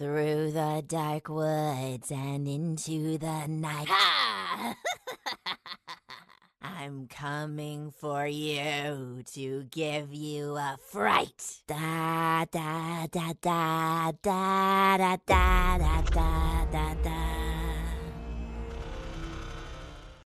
through the dark woods and into the night. Ha! I'm coming for you to give you a fright. Da da da da da da da da da.